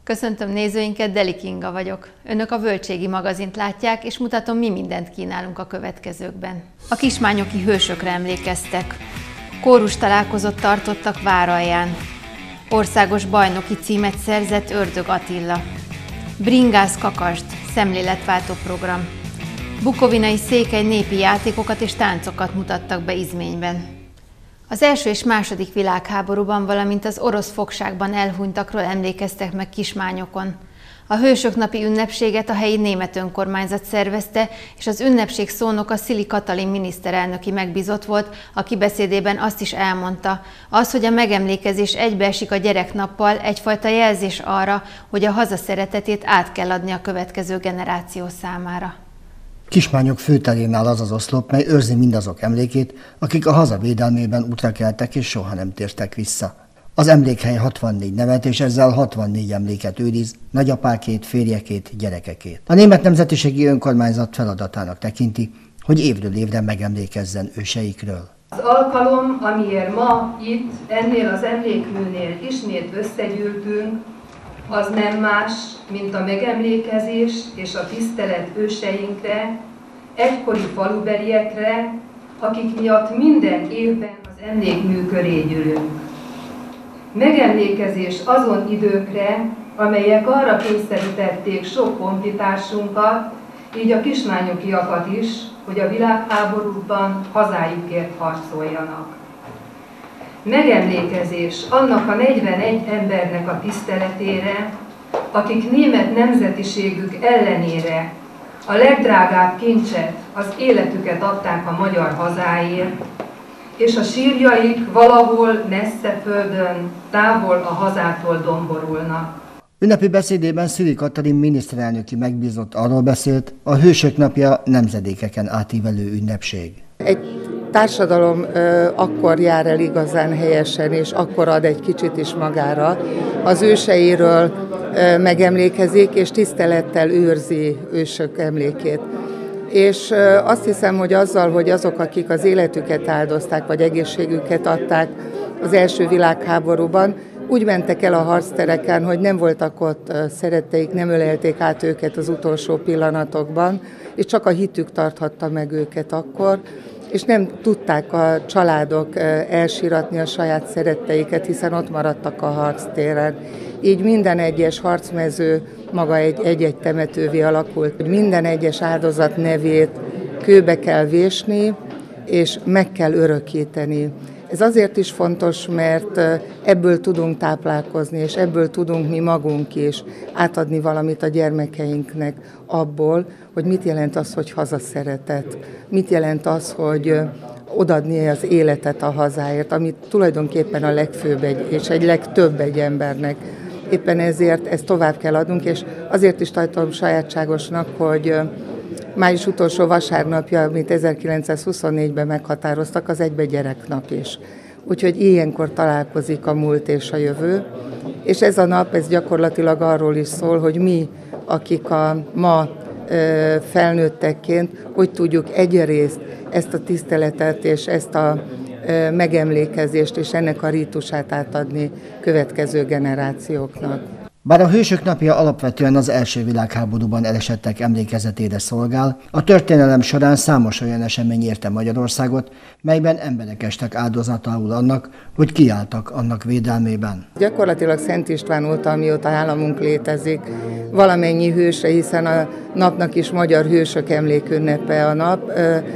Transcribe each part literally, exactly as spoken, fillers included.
Köszöntöm nézőinket, Deli Kinga vagyok. Önök a Völgységi magazint látják, és mutatom, mi mindent kínálunk a következőkben. A kismányoki hősökre emlékeztek. Kórus találkozót tartottak Váralján. Országos bajnoki címet szerzett Ördög Attila. Bringász kakasd, szemléletváltó program. Bukovinai székely népi játékokat és táncokat mutattak be Izményben. Az első és második világháborúban, valamint az orosz fogságban elhunytakról emlékeztek meg Kismányokon. A Hősök napi ünnepséget a helyi német önkormányzat szervezte, és az ünnepség szónoka Szili Katalin miniszterelnöki megbízott volt, aki beszédében azt is elmondta, az, hogy a megemlékezés egybeesik a gyereknappal, egyfajta jelzés arra, hogy a haza szeretetét át kell adni a következő generáció számára. Kismányok főterén áll az az oszlop, mely őrzi mindazok emlékét, akik a haza védelmében útra keltek és soha nem tértek vissza. Az emlékhely hatvannégy nevet, és ezzel hatvannégy emléket őriz, nagyapákét, férjekét, gyerekekét. A német nemzetiségi önkormányzat feladatának tekinti, hogy évről évre megemlékezzen őseikről. Az alkalom, amiért ma itt, ennél az emlékműnél ismét összegyűltünk, az nem más, mint a megemlékezés és a tisztelet őseinkre, egykori falubeliekre, akik miatt minden évben az emlékmű köré gyűlünk. Megemlékezés azon időkre, amelyek arra kényszerítették sok honfitársunkat, így a kismányokiakat is, hogy a világháborúban hazájukért harcoljanak. Megemlékezés annak a negyvenegy embernek a tiszteletére, akik német nemzetiségük ellenére a legdrágább kincset, az életüket adták a magyar hazáért, és a sírjaik valahol messze földön, távol a hazától domborulnak. Ünnepi beszédében Szili Katalin miniszterelnöki megbízott arról beszélt, a Hősök napja nemzedékeken átívelő ünnepség. Egy társadalom ö, akkor jár el igazán helyesen, és akkor ad egy kicsit is magára. Az őseiről ö, megemlékezik, és tisztelettel őrzi ősök emlékét. És ö, azt hiszem, hogy azzal, hogy azok, akik az életüket áldozták, vagy egészségüket adták az első világháborúban, úgy mentek el a harctereken, hogy nem voltak ott szeretteik, nem ölelték át őket az utolsó pillanatokban, és csak a hitük tarthatta meg őket akkor, és nem tudták a családok elsiratni a saját szeretteiket, hiszen ott maradtak a harctéren. Így minden egyes harcmező maga egy egy-egy temetővé alakult. Minden egyes áldozat nevét kőbe kell vésni, és meg kell örökíteni. Ez azért is fontos, mert ebből tudunk táplálkozni, és ebből tudunk mi magunk is átadni valamit a gyermekeinknek abból, hogy mit jelent az, hogy hazaszeretet, mit jelent az, hogy odaadni az életet a hazáért, amit tulajdonképpen a legfőbb egy, és egy legtöbb egy embernek. Éppen ezért ezt tovább kell adnunk, és azért is tartom sajátságosnak, hogy május utolsó vasárnapja, amit ezerkilencszázhuszonnégyben meghatároztak, az egybe gyereknap is. Úgyhogy ilyenkor találkozik a múlt és a jövő. És ez a nap, ez gyakorlatilag arról is szól, hogy mi, akik a ma e, felnőttekként, hogy tudjuk egyrészt ezt a tiszteletet és ezt a e, megemlékezést és ennek a rítusát átadni következő generációknak. Bár a Hősök napja alapvetően az első világháborúban elesettek emlékezetére szolgál, a történelem során számos olyan esemény érte Magyarországot, melyben emberek estek áldozatául annak, hogy kiálltak annak védelmében. Gyakorlatilag Szent István óta, amióta államunk létezik, valamennyi hőse, hiszen a napnak is magyar hősök emlékünnepe a nap,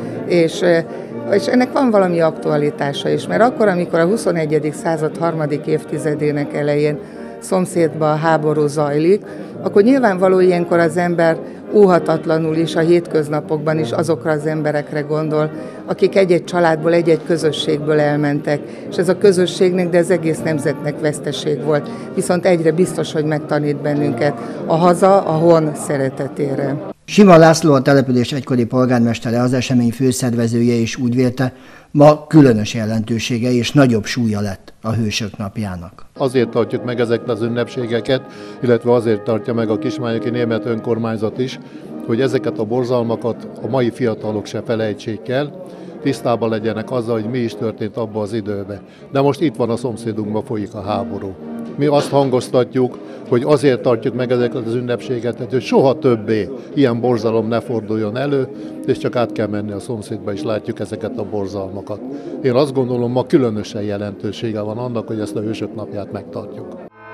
és És ennek van valami aktualitása is, mert akkor, amikor a huszonegyedik század harmadik évtizedének elején szomszédban háború zajlik, akkor nyilvánvaló ilyenkor az ember óhatatlanul is a hétköznapokban is azokra az emberekre gondol, akik egy-egy családból, egy-egy közösségből elmentek, és ez a közösségnek, de az egész nemzetnek veszteség volt. Viszont egyre biztos, hogy megtanít bennünket a haza, a hon szeretetére. Sima László, a település egykori polgármestere, az esemény főszervezője is úgy vélte, ma különös jelentősége és nagyobb súlya lett a Hősök napjának. Azért tartjuk meg ezeket az ünnepségeket, illetve azért tartja meg a kismányoki német önkormányzat is, hogy ezeket a borzalmakat a mai fiatalok se felejtsék el, tisztában legyenek azzal, hogy mi is történt abban az időben. De most itt van a szomszédunkban folyik a háború. mi azt hangoztatjuk, hogy azért tartjuk meg ezeket az ünnepségeket, hogy soha többé ilyen borzalom ne forduljon elő, és csak át kell menni a szomszédba, és látjuk ezeket a borzalmakat. Én azt gondolom, ma különösen jelentősége van annak, hogy ezt a Hősök napját megtartjuk.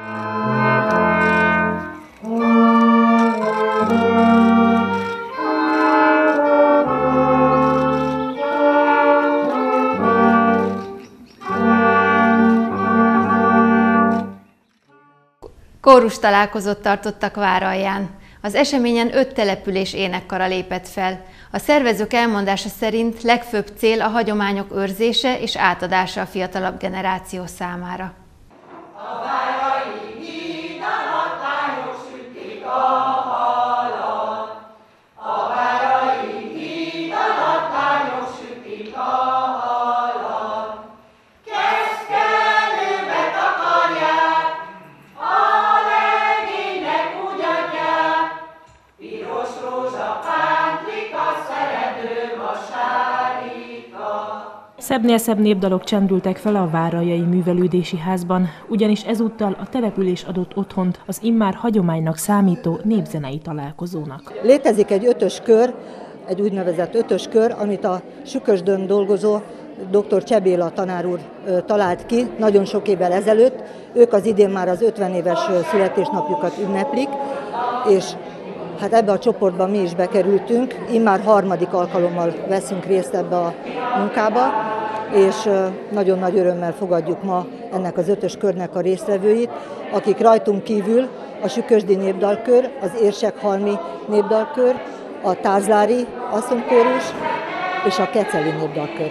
Kórus találkozót tartottak Váralján. Az eseményen öt település énekkara lépett fel. A szervezők elmondása szerint legfőbb cél a hagyományok őrzése és átadása a fiatalabb generáció számára. A várai híd alatt lányok sütik a halat. A várai híd alatt lányok sütik a halat. Keszkelőbe takarják, a legénynek úgy adják, piros rózsa pántlik a szerető vasárika. Szebbnél szebb népdalok csendültek fel a Váraljai Művelődési Házban, ugyanis ezúttal a település adott otthont az immár hagyománynak számító népzenei találkozónak. Létezik egy ötös kör, egy úgynevezett ötös kör, amit a Sükösdön dolgozó dr. Csebéla tanár úr talált ki nagyon sok évvel ezelőtt. Ők az idén már az ötven éves születésnapjukat ünneplik, és hát ebbe a csoportba mi is bekerültünk, immár harmadik alkalommal veszünk részt ebbe a munkába, és nagyon nagy örömmel fogadjuk ma ennek az ötös körnek a résztvevőit, akik rajtunk kívül a Sükösdi Népdalkör, az Érsekhalmi Népdalkör, a Tázlári Asszonykórus és a Keceli Népdalkör.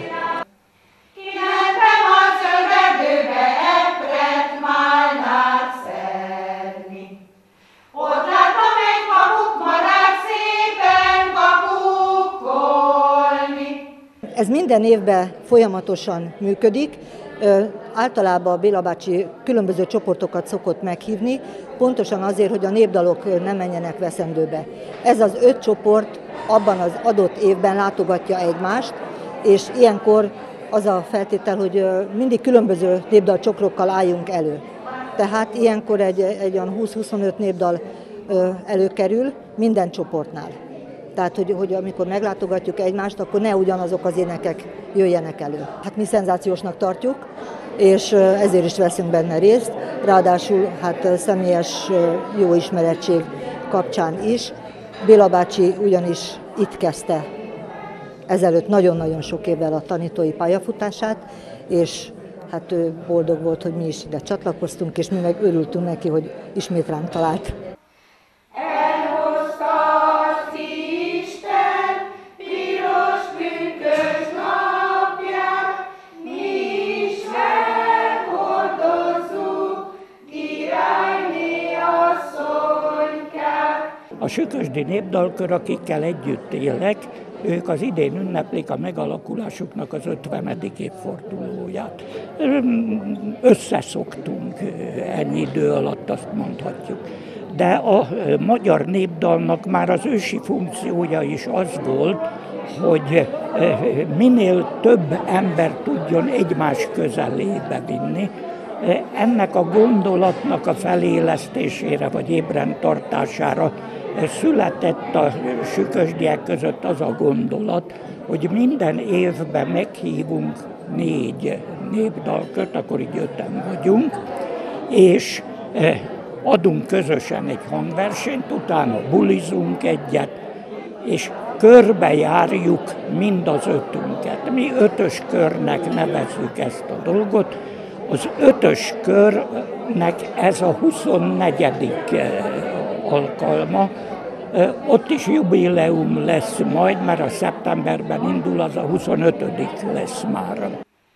Ez minden évben folyamatosan működik. Általában a Béla bácsi különböző csoportokat szokott meghívni, pontosan azért, hogy a népdalok ne menjenek veszendőbe. Ez az öt csoport abban az adott évben látogatja egymást, és ilyenkor az a feltétel, hogy mindig különböző népdalcsokrokkal álljunk elő. Tehát ilyenkor egy, egy olyan húsz-huszonöt népdal előkerül minden csoportnál. Tehát, hogy, hogy amikor meglátogatjuk egymást, akkor ne ugyanazok az énekek jöjjenek elő. Hát mi szenzációsnak tartjuk, és ezért is veszünk benne részt. Ráadásul hát személyes jó ismerettség kapcsán is. Béla bácsi ugyanis itt kezdte ezelőtt nagyon-nagyon sok évvel a tanítói pályafutását, és hát ő boldog volt, hogy mi is ide csatlakoztunk, és mi meg örültünk neki, hogy ismét ránk talált. A Sükösdi Népdalkör, akikkel együtt élek, ők az idén ünneplik a megalakulásuknak az ötvenedik évfordulóját. Összeszoktunk ennyi idő alatt, azt mondhatjuk. De a magyar népdalnak már az ősi funkciója is az volt, hogy minél több ember tudjon egymás közelébe vinni. Ennek a gondolatnak a felélesztésére vagy ébren tartására született a sükösdiek között az a gondolat, hogy minden évben meghívunk négy népdalkört, akkor így öten vagyunk, és adunk közösen egy hangversenyt, utána bulizunk egyet, és körbejárjuk mind az ötünket. Mi ötös körnek nevezzük ezt a dolgot. Az ötös körnek ez a huszonnegyedik alkalma, ott is jubileum lesz majd, mert a szeptemberben indul, az a huszonötödik lesz már.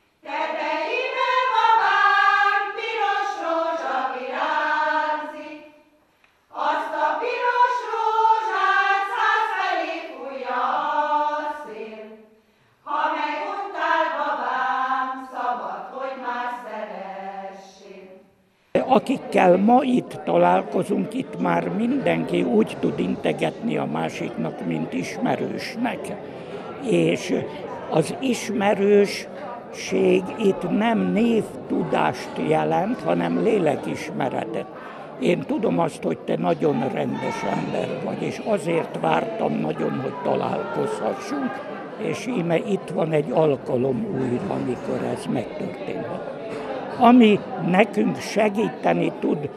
Akikkel ma itt találkozunk, itt már mindenki úgy tud integetni a másiknak, mint ismerősnek. És az ismerős rendesség itt nem névtudást jelent, hanem lélekismeretet. Én tudom azt, hogy te nagyon rendes ember vagy, és azért vártam nagyon, hogy találkozhassunk, és íme itt van egy alkalom újra, amikor ez megtörténhet. Ami nekünk segíteni tud,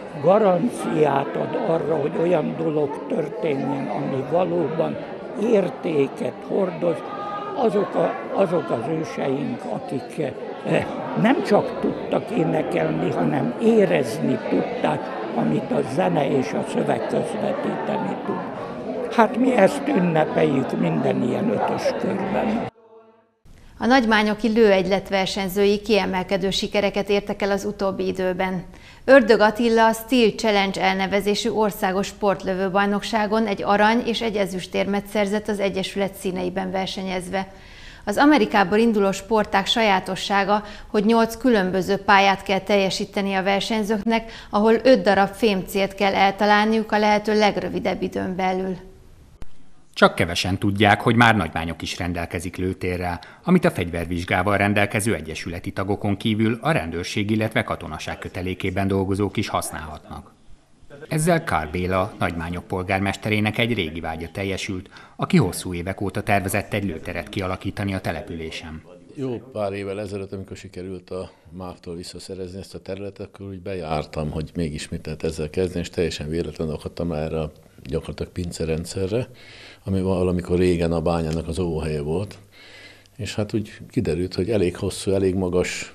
garanciát ad arra, hogy olyan dolog történjen, ami valóban értéket hordoz, azok, a, azok az őseink, akik nem csak tudtak énekelni, hanem érezni tudták, amit a zene és a szöveg közvetíteni tud. Hát mi ezt ünnepeljük minden ilyen ötös körben. A nagymányoki lőegyletversenyzői kiemelkedő sikereket értek el az utóbbi időben. Ördög Attila a Steel Challenge elnevezésű országos sportlövőbajnokságon egy arany és egy ezüstérmet szerzett az Egyesület színeiben versenyezve. Az Amerikából induló sportág sajátossága, hogy nyolc különböző pályát kell teljesíteni a versenyzőknek, ahol öt darab fémcélt kell eltalálniuk a lehető legrövidebb időn belül. Csak kevesen tudják, hogy már Nagymányok is rendelkezik lőtérrel, amit a fegyvervizsgával rendelkező egyesületi tagokon kívül a rendőrség, illetve katonaság kötelékében dolgozók is használhatnak. Ezzel Kár Béla, Nagymányok polgármesterének egy régi vágya teljesült, aki hosszú évek óta tervezett egy lőteret kialakítani a településen. Jó pár évvel ezelőtt, amikor sikerült a MÁV-tól visszaszerezni ezt a területet, akkor úgy bejártam, hogy mégis mit lehet ezzel kezdeni, és teljesen véletlenül akadtam erre a gyakorlatilag pincerendszerre, ami valamikor régen a bányának az óvóhelye volt. És hát úgy kiderült, hogy elég hosszú, elég magas,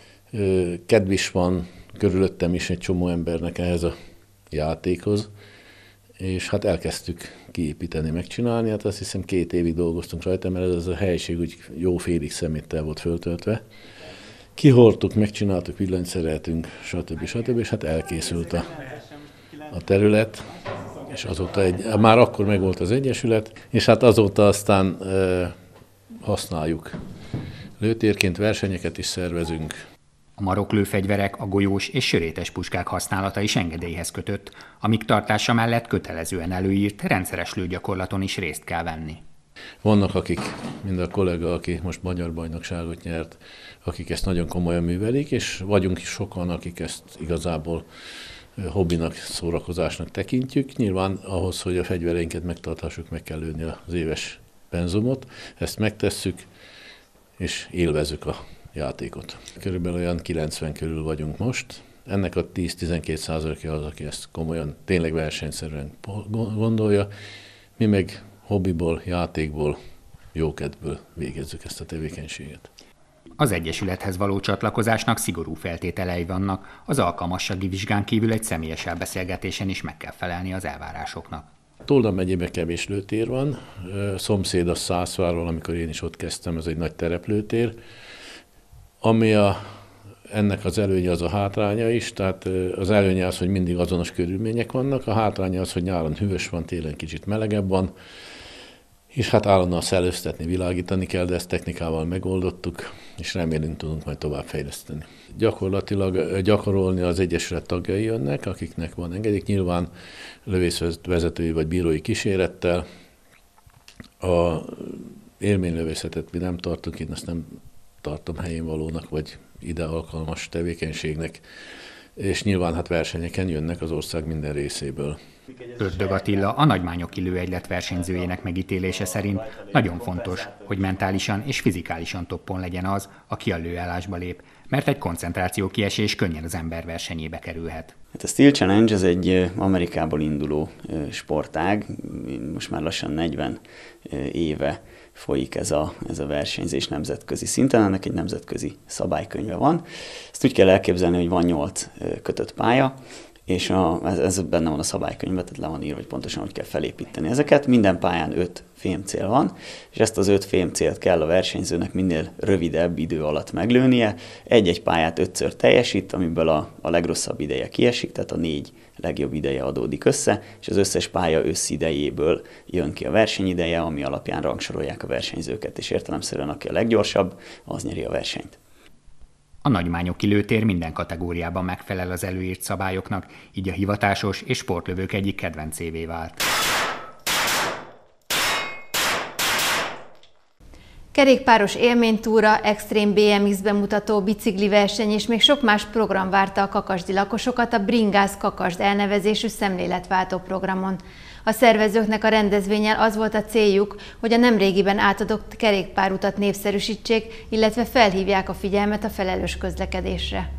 kedv is van körülöttem is egy csomó embernek ehhez a játékhoz, és hát elkezdtük kiépíteni, megcsinálni, hát azt hiszem két évig dolgoztunk rajta, mert ez a helység úgy jó félig szeméttel volt föltöltve. Kihordtuk, megcsináltuk, villanyszereltünk, stb. stb. És hát elkészült a, a terület, és azóta egy, már akkor megvolt az egyesület, és hát azóta aztán e, használjuk. Lőtérként versenyeket is szervezünk. A maroklőfegyverek, a golyós és sörétes puskák használata is engedélyhez kötött, amik tartása mellett kötelezően előírt, rendszeres lőgyakorlaton is részt kell venni. Vannak akik, mind a kollega, aki most magyar bajnokságot nyert, akik ezt nagyon komolyan művelik, és vagyunk is sokan, akik ezt igazából hobbinak, szórakozásnak tekintjük. Nyilván ahhoz, hogy a fegyvereinket megtarthassuk, meg kell lőni az éves penzumot. Ezt megtesszük, és élvezzük a játékot. Körülbelül olyan kilencven körül vagyunk most. Ennek a tíz-tizenkét százaléka az, aki ezt komolyan, tényleg versenyszerűen gondolja. Mi meg hobbiból, játékból, jókedvből végezzük ezt a tevékenységet. Az egyesülethez való csatlakozásnak szigorú feltételei vannak, az alkalmassági vizsgán kívül egy személyes elbeszélgetésen is meg kell felelni az elvárásoknak. Tolna megyében kevés lőtér van, szomszéd a Szászvárval, amikor én is ott kezdtem, ez egy nagy tereplőtér, ami a, ennek az előnye az a hátránya is, tehát az előnye az, hogy mindig azonos körülmények vannak, a hátránya az, hogy nyáron hűvös van, télen kicsit melegebb van, és hát állandóan szellőztetni, világítani kell, de ezt technikával megoldottuk, és remélünk tudunk majd továbbfejleszteni. Gyakorlatilag gyakorolni az egyesület tagjai jönnek, akiknek van engedélyük, nyilván lövészvezetői vagy bírói kísérettel. A élménylövészetet mi nem tartunk, én azt nem tartom helyén valónak, vagy ide alkalmas tevékenységnek, és nyilván hát versenyeken jönnek az ország minden részéből. Ördög Attila, a Nagymányoki lőegylet versenyzőjének megítélése szerint nagyon fontos, hogy mentálisan és fizikálisan toppon legyen az, aki a lőállásba lép, mert egy koncentráció kiesés könnyen az ember versenyébe kerülhet. Hát a Steel Challenge ez egy Amerikából induló sportág, most már lassan negyven éve folyik ez a, ez a versenyzés nemzetközi szinten, ennek egy nemzetközi szabálykönyve van. Ezt úgy kell elképzelni, hogy van nyolc kötött pálya, és a, ez, ez benne van a szabálykönyvben, tehát le van írva, hogy pontosan hogy kell felépíteni ezeket. Minden pályán öt fémcél van, és ezt az öt fémcélt kell a versenyzőnek minél rövidebb idő alatt meglőnie. Egy-egy pályát ötször teljesít, amiből a, a legrosszabb ideje kiesik, tehát a négy legjobb ideje adódik össze, és az összes pálya összidejéből jön ki a versenyideje, ami alapján rangsorolják a versenyzőket, és értelemszerűen aki a leggyorsabb, az nyeri a versenyt. A Nagymányoki lőtér minden kategóriában megfelel az előírt szabályoknak, így a hivatásos és sportlövők egyik kedvencévé vált. Kerékpáros élménytúra, extrém bé em iksz bemutató, bicikliverseny és még sok más program várta a kakasdi lakosokat a Bringász Kakasd elnevezésű szemléletváltó programon. A szervezőknek a rendezvénnyel az volt a céljuk, hogy a nemrégiben átadott kerékpárutat népszerűsítsék, illetve felhívják a figyelmet a felelős közlekedésre.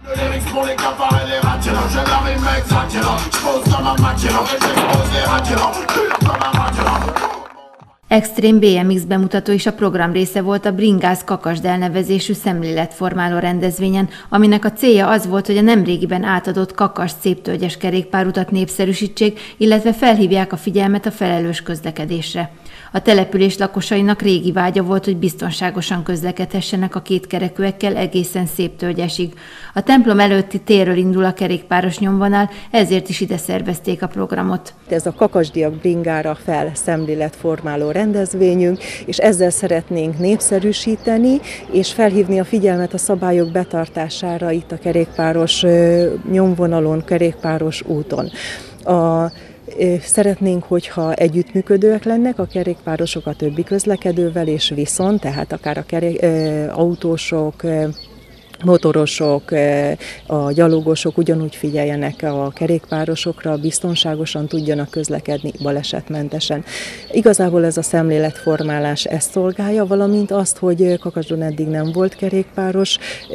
Extrém bé em iksz bemutató is a program része volt a Bringász Kakasd elnevezésű szemléletformáló rendezvényen, aminek a célja az volt, hogy a nemrégiben átadott Kakasd széptölgyes kerékpárutat népszerűsítsék, illetve felhívják a figyelmet a felelős közlekedésre. A település lakosainak régi vágya volt, hogy biztonságosan közlekedhessenek a kétkerekűekkel egészen Széptölgyesig. A templom előtti térről indul a kerékpáros nyomvonal, ezért is ide szervezték a programot. Ez a Kakasdiak Bringára fel szemléletformáló rendezvényünk, és ezzel szeretnénk népszerűsíteni, és felhívni a figyelmet a szabályok betartására itt a kerékpáros nyomvonalon, kerékpáros úton. A Szeretnénk, hogyha együttműködőek lennek a kerékpárosok a többi közlekedővel, és viszont, tehát akár a kerék, autósok, motorosok, a gyalogosok ugyanúgy figyeljenek a kerékpárosokra, biztonságosan tudjanak közlekedni balesetmentesen. Igazából ez a szemléletformálás ezt szolgálja, valamint azt, hogy Kakasdon eddig nem volt kerékpáros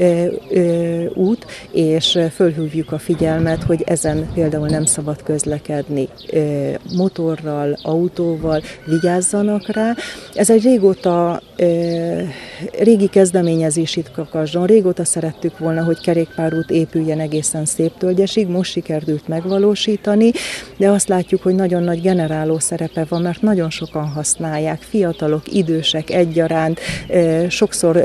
út, és fölhívjuk a figyelmet, hogy ezen például nem szabad közlekedni motorral, autóval, vigyázzanak rá. Ez egy régóta régi kezdeményezés itt Kakasdon, régóta szerettük volna, hogy kerékpárút épüljen egészen Széptölgyesig, most sikerült megvalósítani, de azt látjuk, hogy nagyon nagy generáló szerepe van, mert nagyon sokan használják, fiatalok, idősek egyaránt, sokszor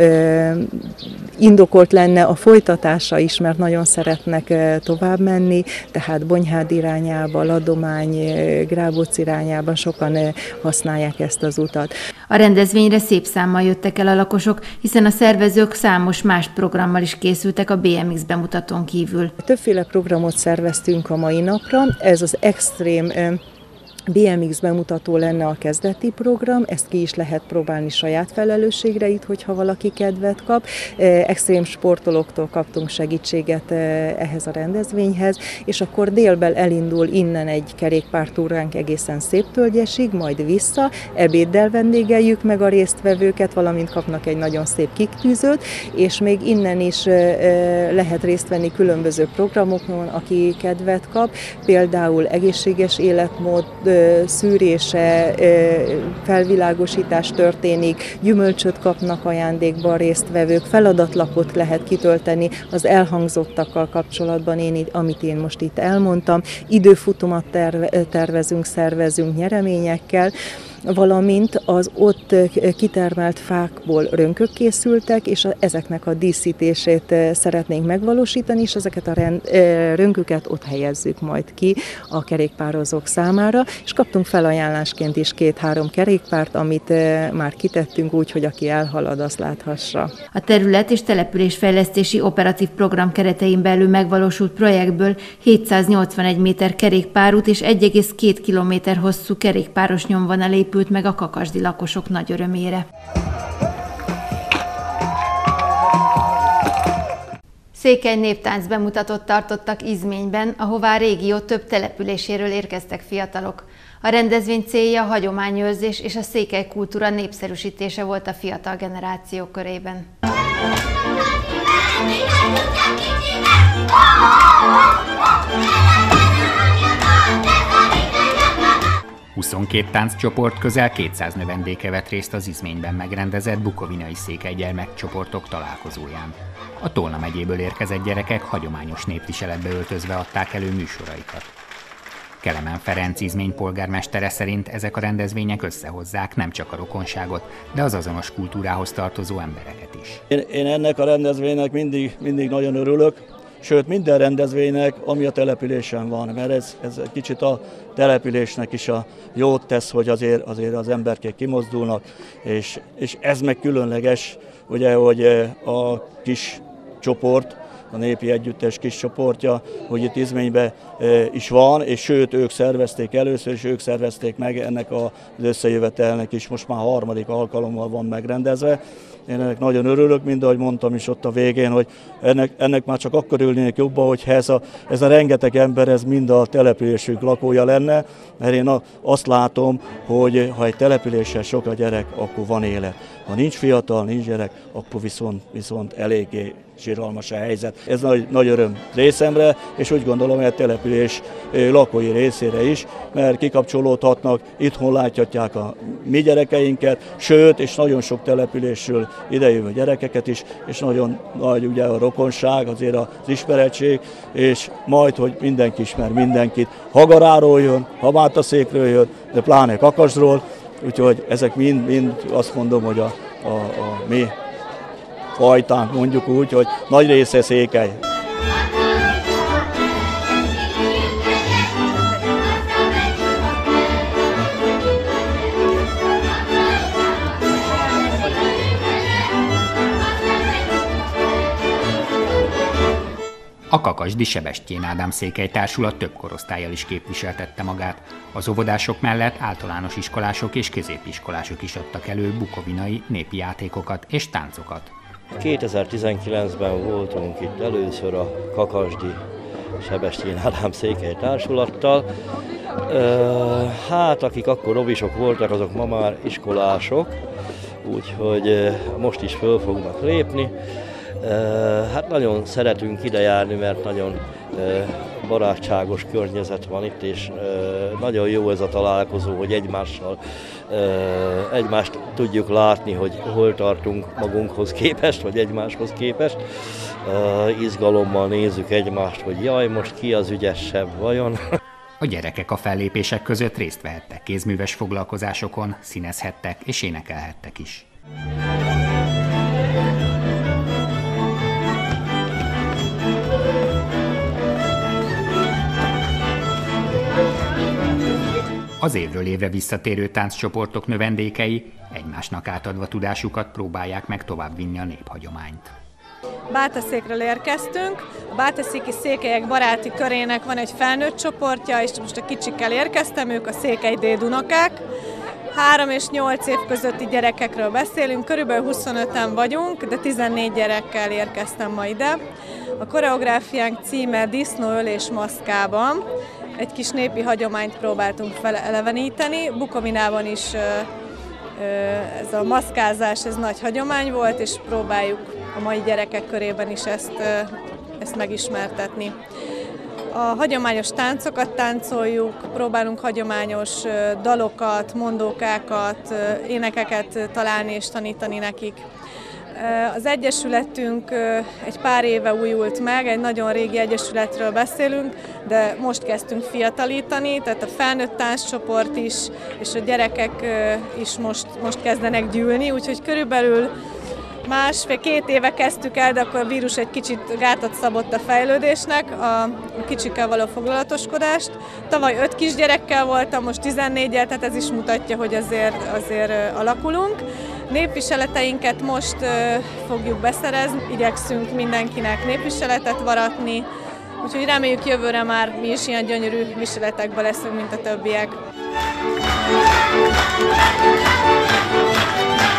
indokolt lenne a folytatása is, mert nagyon szeretnek tovább menni, tehát Bonyhád irányába, Ladomány, Gráboc irányába sokan használják ezt az utat. A rendezvényre szép számmal jöttek el a lakosok, hiszen a szervezők számos más programmal is készültek a bé em iksz bemutatón kívül. Többféle programot szerveztünk a mai napra, ez az extrém bé em iksz bemutató lenne a kezdeti program, ezt ki is lehet próbálni saját felelősségre itt, hogyha valaki kedvet kap. Extrém sportolóktól kaptunk segítséget ehhez a rendezvényhez, és akkor délben elindul innen egy kerékpártúránk egészen Széptölgyesig, majd vissza, ebéddel vendégeljük meg a résztvevőket, valamint kapnak egy nagyon szép kiktűzőt, és még innen is lehet részt venni különböző programokon, aki kedvet kap, például egészséges életmód szűrése, felvilágosítás történik, gyümölcsöt kapnak ajándékba a résztvevők, feladatlapot lehet kitölteni az elhangzottakkal kapcsolatban, én, amit én most itt elmondtam, időfutamot tervezünk, szervezünk nyereményekkel, valamint az ott kitermelt fákból rönkök készültek, és ezeknek a díszítését szeretnénk megvalósítani, és ezeket a rönköket ott helyezzük majd ki a kerékpározók számára, és kaptunk felajánlásként is két-három kerékpárt, amit már kitettünk úgy, hogy aki elhalad, azt láthassa. A terület és településfejlesztési operatív program keretein belül megvalósult projektből hétszáznyolcvanegy méter kerékpárút és egy egész két kilométer hosszú kerékpáros nyomvonal épült meg a kakasdi lakosok nagy örömére. Székely néptánc bemutatót tartottak Izményben, ahová a régió több településéről érkeztek fiatalok. A rendezvény célja a hagyományőrzés és a székely kultúra népszerűsítése volt a fiatal generáció körében. huszonkét tánccsoport közel kétszáz növendéke vett részt az Izményben megrendezett bukovinai székely gyermekcsoportok találkozóján. A Tolna megyéből érkezett gyerekek hagyományos népviseletbe öltözve adták elő műsoraikat. Kelemen Ferenc Izmény polgármestere szerint ezek a rendezvények összehozzák nem csak a rokonságot, de az azonos kultúrához tartozó embereket is. Én, én ennek a rendezvénynek mindig, mindig nagyon örülök. Sőt, minden rendezvénynek, ami a településen van, mert ez, ez egy kicsit a településnek is a jót tesz, hogy azért, azért az emberkék kimozdulnak, és, és ez meg különleges, ugye, hogy a kis csoport a népi együttes kis csoportja, hogy itt Izményben is van, és sőt, ők szervezték először, és ők szervezték meg ennek az összejövetelnek is, most már harmadik alkalommal van megrendezve. Én ennek nagyon örülök, mind ahogy mondtam is ott a végén, hogy ennek, ennek már csak akkor ülnék jobban, hogyha ez a, ez a rengeteg ember, ez mind a településünk lakója lenne, mert én azt látom, hogy ha egy településen sok a gyerek, akkor van élet. Ha nincs fiatal, nincs gyerek, akkor viszont, viszont eléggé siralmas a helyzet. Ez nagy, nagy öröm részemre, és úgy gondolom, hogy a település lakói részére is, mert kikapcsolódhatnak, itthon láthatják a mi gyerekeinket, sőt, és nagyon sok településről idejövő gyerekeket is, és nagyon nagy ugye a rokonság, azért az ismeretség, és majd, hogy mindenki ismer mindenkit. Hagaráról jön, Havátaszékről jön, de pláne Kakasdról, úgyhogy ezek mind, mind azt mondom, hogy a, a, a mi fajtánk, mondjuk úgy, hogy nagy része székely. A Kakasdi Sebestyén Ádám Székely Társulat több korosztállyal is képviseltette magát. Az óvodások mellett általános iskolások és középiskolások is adtak elő bukovinai népi játékokat és táncokat. kétezer-tizenkilencben voltunk itt először a Kakasdi Sebestyén Ádám Székely Társulattal. Hát akik akkor robisok voltak, azok ma már iskolások, úgyhogy most is föl fognak lépni. Hát nagyon szeretünk ide járni, mert nagyon barátságos környezet van itt, és nagyon jó ez a találkozó, hogy egymással egymást tudjuk látni, hogy hol tartunk magunkhoz képest, vagy egymáshoz képest. Izgalommal nézzük egymást, hogy jaj, most ki az ügyesebb vajon. A gyerekek a fellépések között részt vehettek kézműves foglalkozásokon, színezhettek és énekelhettek is. Az évről évre visszatérő tánccsoportok növendékei egymásnak átadva tudásukat próbálják meg továbbvinni a néphagyományt. Bátaszékről érkeztünk, a bátaszéki székelyek baráti körének van egy felnőtt csoportja, és most a kicsikkel érkeztem, ők a székely dédunokák. Három és nyolc év közötti gyerekekről beszélünk, körülbelül huszonöten vagyunk, de tizennégy gyerekkel érkeztem ma ide. A koreográfiánk címe Disznóölés maszkában. Egy kis népi hagyományt próbáltunk feleleveníteni. Bukovinában is ez a maszkázás, ez nagy hagyomány volt, és próbáljuk a mai gyerekek körében is ezt, ezt megismertetni. A hagyományos táncokat táncoljuk, próbálunk hagyományos dalokat, mondókákat, énekeket találni és tanítani nekik. Az egyesületünk egy pár éve újult meg, egy nagyon régi egyesületről beszélünk, de most kezdtünk fiatalítani, tehát a felnőtt tánccsoport is, és a gyerekek is most, most kezdenek gyűlni, úgyhogy körülbelül másfél-két éve kezdtük el, de akkor a vírus egy kicsit gátat szabott a fejlődésnek, a kicsikkel való foglalatoskodást. Tavaly öt kisgyerekkel voltam, most tizennégyel, tehát ez is mutatja, hogy azért, azért alakulunk. Népviseleteinket most fogjuk beszerezni, igyekszünk mindenkinek népviseletet varatni, úgyhogy reméljük jövőre már mi is ilyen gyönyörű viseletekben leszünk, mint a többiek.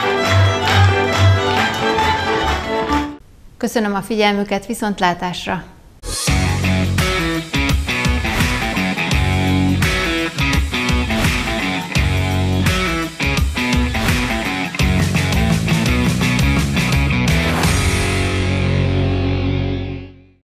Köszönöm a figyelmüket, viszontlátásra!